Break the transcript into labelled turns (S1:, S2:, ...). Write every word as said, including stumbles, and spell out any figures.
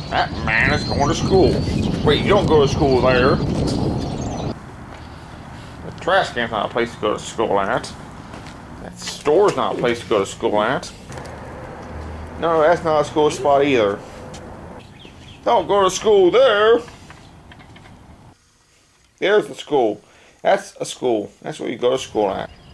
S1: That man is going to school. Wait, you don't go to school there. The trash can's not a place to go to school at. That store's not a place to go to school at. No, that's not a school spot either. Don't go to school there. There's the school. That's a school. That's where you go to school at.